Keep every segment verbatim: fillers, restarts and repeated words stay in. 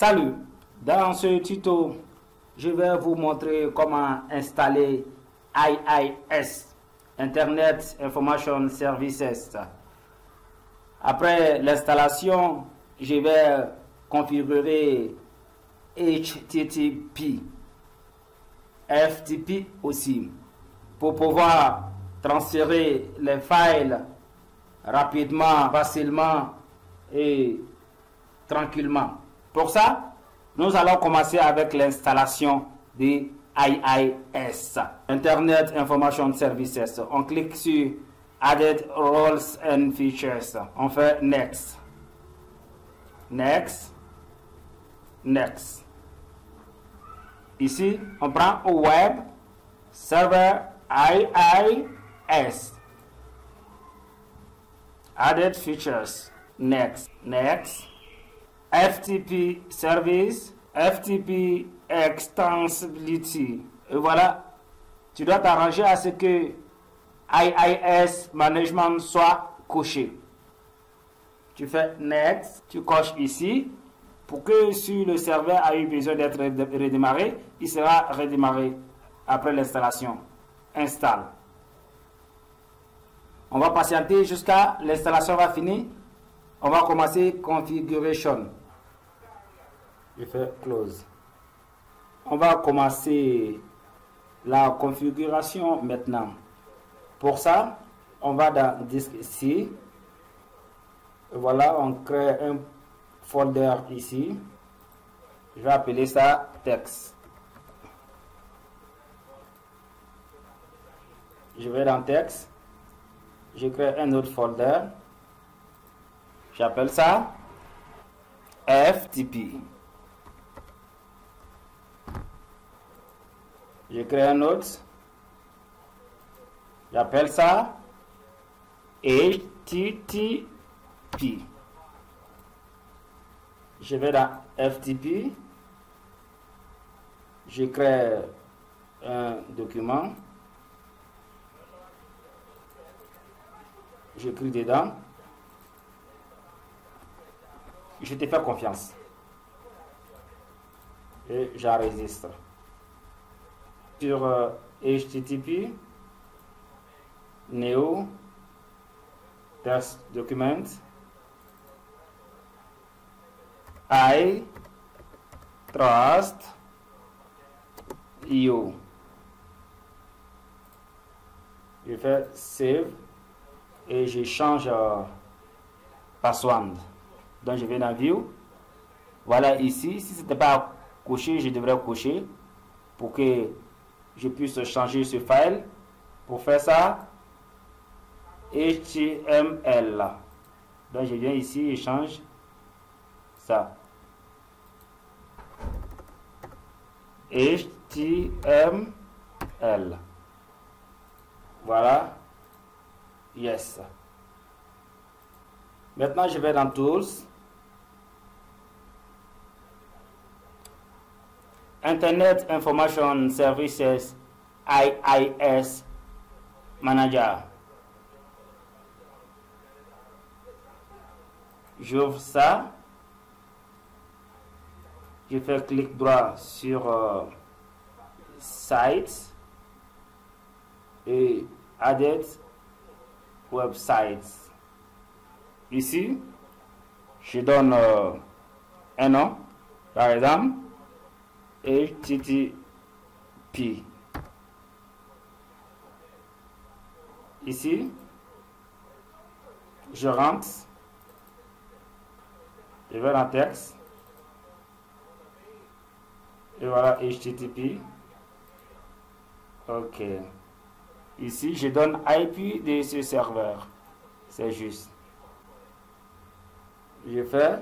Salut, dans ce tuto, je vais vous montrer comment installer I I S, Internet Information Services. Après l'installation, je vais configurer H T T P, F T P aussi, pour pouvoir transférer les files rapidement, facilement et tranquillement. Pour ça, nous allons commencer avec l'installation de I I S, Internet Information Services. On clique sur Added Roles and Features. On fait Next. Next. Next. Ici, on prend au Web Server I I S. Added Features. Next. Next. F T P Service, F T P Extensibility. Et voilà, tu dois t'arranger à ce que I I S Management soit coché. Tu fais Next, tu coches ici pour que si le serveur a eu besoin d'être redémarré, il sera redémarré après l'installation. Installe. On va patienter jusqu'à l'installation va finir. On va commencer Configuration. Je fais Close. On va commencer la configuration maintenant. Pour ça, on va dans Disque ici. Voilà, on crée un folder ici. Je vais appeler ça Texte. Je vais dans Texte. Je crée un autre folder. J'appelle ça F T P. Je crée un autre. J'appelle ça H T T P. Je vais dans F T P. Je crée un document. J'écris dedans. Je te fais confiance. Et j'enregistre. Sur euh, H T T P, New, Test Document, I trust you. Je fais Save et je change euh, password. Donc je vais dans View. Voilà ici. Si ce n'était pas coché, je devrais cocher pour que je puisse changer ce file. Pour faire ça, H T M L. Donc je viens ici et change ça. H T M L. Voilà. Yes. Maintenant je vais dans Tools. Internet Information Services I I S Manager. J'ouvre ça. Je fais clic droit sur euh, Sites et Added Websites. Ici, je donne euh, un nom, par exemple. H T T P. Ici, je rentre, je vais dans texte, et voilà H T T P. Ok. Ici, je donne I P de ce serveur. C'est juste. Je fais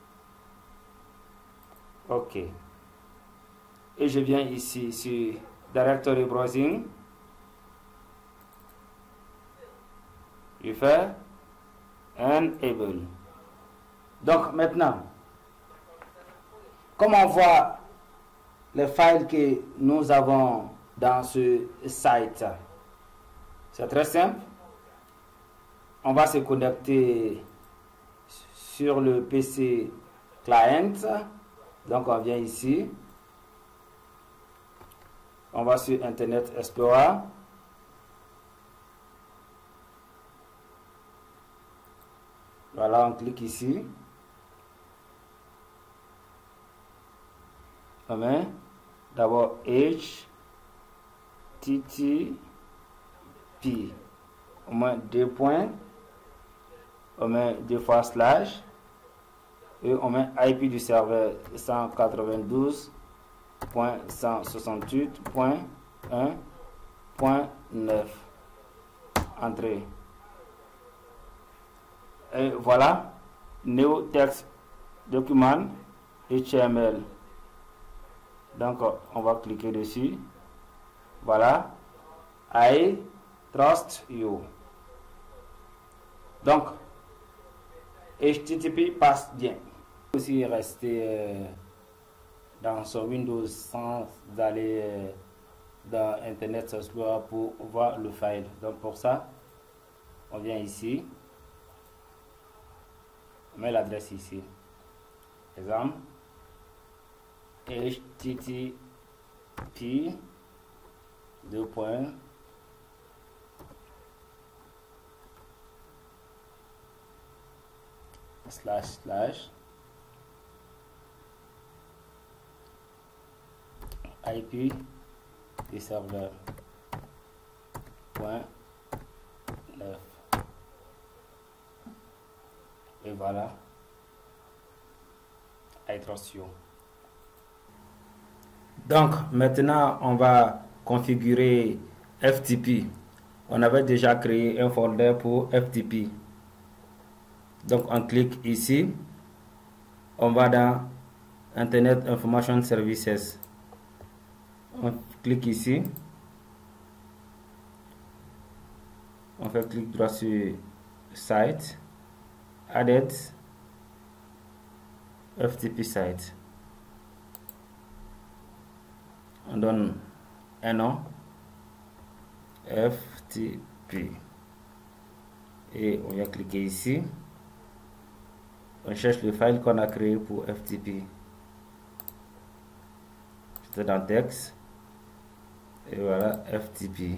OK. Et je viens ici sur Directory Browsing. Je fais Enable. Donc maintenant, comme on voit les files que nous avons dans ce site, c'est très simple. On va se connecter sur le P C client Donc on vient ici, on va sur Internet Explorer. Voilà, on clique ici. On met d'abord H T T P. On met deux points. On met deux fois slash. Et on met I P du serveur cent quatre-vingt-douze point cent soixante-huit point un point neuf. Entrée. Et voilà, New Text Document H T M L. Donc on va cliquer dessus. Voilà, I trust you. Donc H T T P passe bien. Aussi rester euh, dans son Windows sans aller euh, dans Internet Explorer pour voir le file. Donc pour ça, on vient ici. On met l'adresse ici. Exemple, H T T P deux points slash slash I P du serveur point neuf. Et voilà, I trust you. Donc maintenant on va configurer F T P. On avait déjà créé un folder pour F T P. Donc on clique ici, on va dans Internet Information Services. On clique ici, on fait clic droit sur Site, Added, F T P Site. On donne un nom, F T P, et on vient cliquer ici. On cherche le file qu'on a créé pour F T P. C'est dans texte. Et voilà, F T P.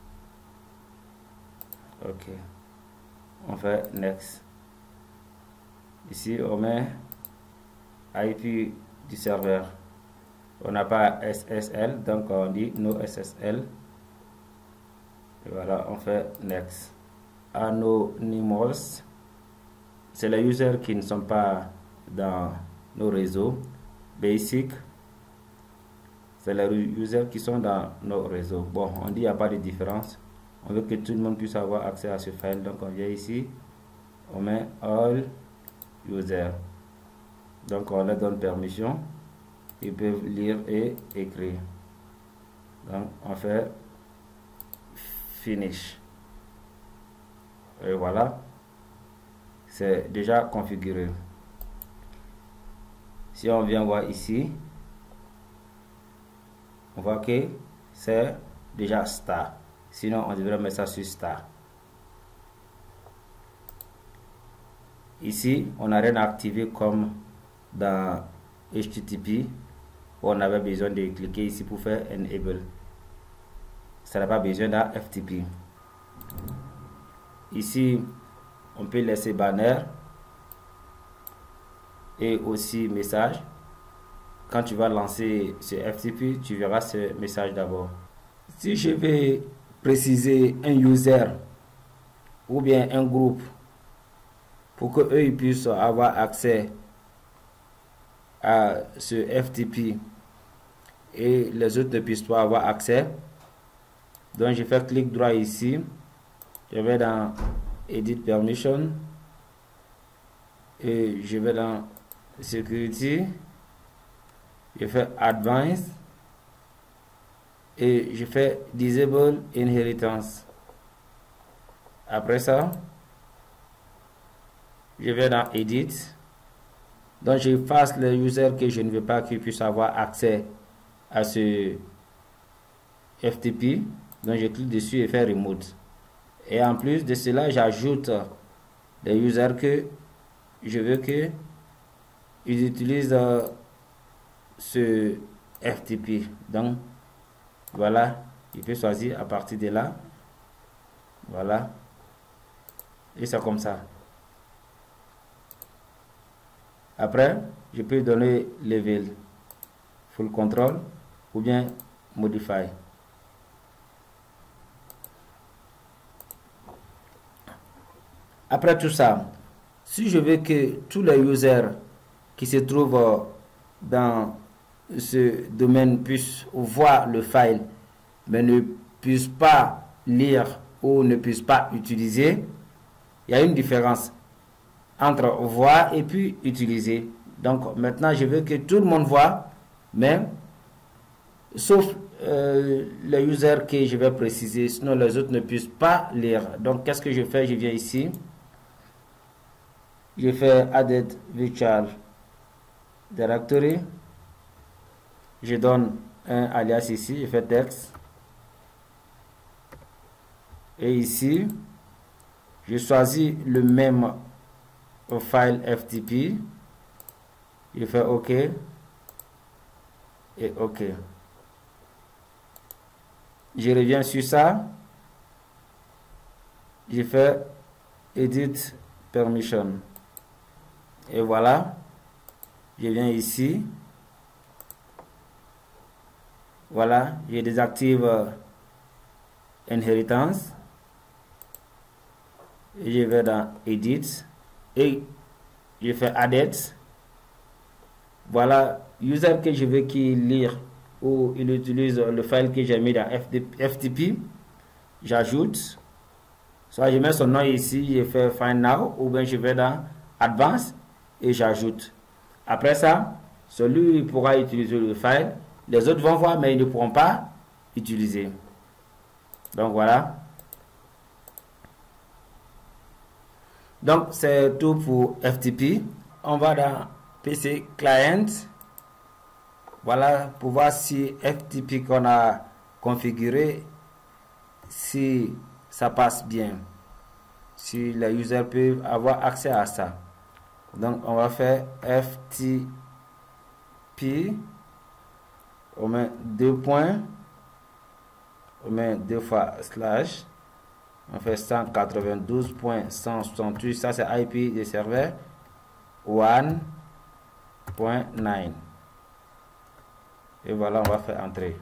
Ok. On fait Next. Ici, on met I P du serveur. On n'a pas S S L, donc on dit No S S L. Et voilà, on fait Next. Anonymous. C'est les users qui ne sont pas dans nos réseaux. Basic, c'est les users qui sont dans nos réseaux. Bon, on dit qu'il n'y a pas de différence. On veut que tout le monde puisse avoir accès à ce file. Donc on vient ici, on met All Users. Donc on leur donne permission. Ils peuvent lire et écrire. Donc on fait Finish. Et voilà. C'est déjà configuré. Si on vient voir ici, on voit que c'est déjà Star. Sinon, on devrait mettre ça sur Star. Ici, on n'a rien activé comme dans H T T P. On avait besoin de cliquer ici pour faire Enable. Ça n'a pas besoin d'un F T P. Ici, on peut laisser banner et aussi message. Quand tu vas lancer ce F T P, tu verras ce message d'abord. Si je vais préciser un user ou bien un groupe pour que eux ils puissent avoir accès à ce F T P et les autres ne puissent pas avoir accès, donc je fais clic droit ici, je vais dans Edit Permission et je vais dans Security, je fais Advanced et je fais Disable Inheritance. Après ça, je vais dans Edit, donc j'efface les users que je ne veux pas qu'ils puissent avoir accès à ce F T P, donc je clique dessus et fais Remove. Et en plus de cela, j'ajoute des users que je veux que ils utilisent euh, ce F T P. Donc, voilà, je peux choisir à partir de là. Voilà. Et c'est comme ça. Après, je peux donner level, full control ou bien modify. Après tout ça, si je veux que tous les users qui se trouvent dans ce domaine puissent voir le file, mais ne puissent pas lire ou ne puissent pas utiliser, il y a une différence entre voir et puis utiliser. Donc maintenant, je veux que tout le monde voit, mais sauf euh, les users que je vais préciser, sinon les autres ne puissent pas lire. Donc qu'est-ce que je fais? Je viens ici. Je fais added virtual directory. Je donne un alias ici. Je fais texte. Et ici, je choisis le même file F T P. Je fais OK. Et OK. Je reviens sur ça. Je fais Edit Permission. Et voilà, je viens ici. Voilà, je désactive euh, Inheritance. Et je vais dans Edit. Et je fais Added. Voilà, user que je veux qu'il lire ou il utilise le file que j'ai mis dans F T P. J'ajoute. Soit je mets son nom ici, je fais Find Now, ou bien je vais dans Advanced et j'ajoute. Après ça, celui pourra utiliser le file. Les autres vont voir, mais ils ne pourront pas utiliser. Donc voilà. Donc c'est tout pour F T P. On va dans P C Client. Voilà, pour voir si F T P qu'on a configuré, si ça passe bien, si les users peuvent avoir accès à ça. Donc on va faire F T P, on met deux points, on met deux fois slash, on fait cent quatre-vingt-douze point cent soixante-huit, ça c'est I P des serveurs un point neuf. Et voilà, on va faire entrer.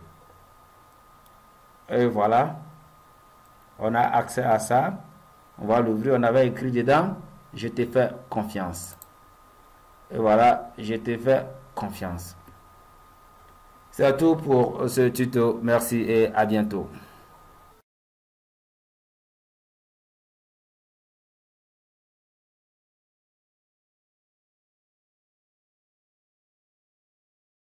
Et voilà, on a accès à ça. On va l'ouvrir. On avait écrit dedans, je te fais confiance. Et voilà, je te fais confiance. C'est tout pour ce tuto. Merci et à bientôt.